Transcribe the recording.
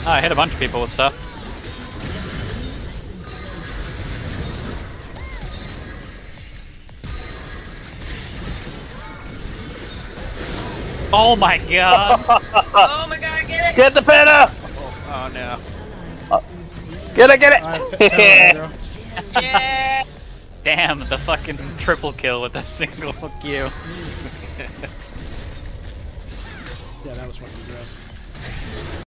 Oh, I hit a bunch of people with stuff. Oh my god! Oh my god, get it! Get the penta! Oh no. Get it, get it! Yeah! Damn, the fucking triple kill with a single Q. Yeah, that was fucking gross.